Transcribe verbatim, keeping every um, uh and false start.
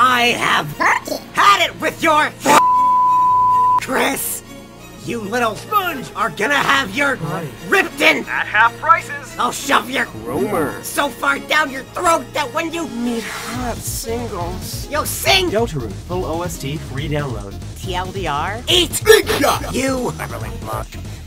I have had it with your Chris. You little sponge are gonna have your ripped in At half prices. I'll shove your Romer. so far down your throat that when you Meet hot singles. you sing Deltarune, full O S T, free download. T L D R Eat! Big shot! you Beverly Buck.